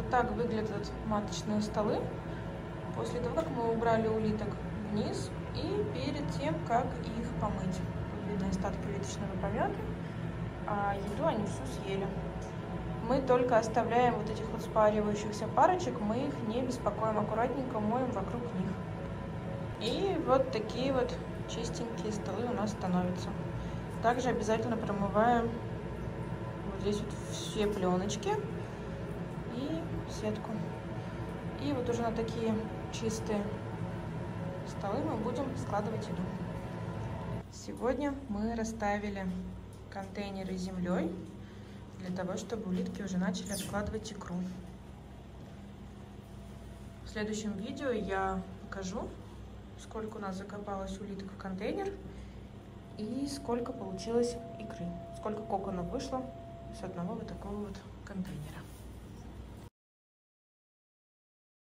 Вот так выглядят маточные столы после того, как мы убрали улиток вниз и перед тем, как их помыть. Тут видны остатки улиточного помета, а еду они всю съели. Мы только оставляем вот этих вот спаривающихся парочек, мы их не беспокоим, аккуратненько моем вокруг них. И вот такие вот чистенькие столы у нас становятся. Также обязательно промываем вот здесь вот все пленочки и сетку. И вот уже на такие чистые столы мы будем складывать еду. Сегодня мы расставили контейнеры с землей для того, чтобы улитки уже начали откладывать икру. В следующем видео я покажу, сколько у нас закопалось улиток в контейнер и сколько получилось икры, сколько коконов вышло с одного вот такого вот контейнера.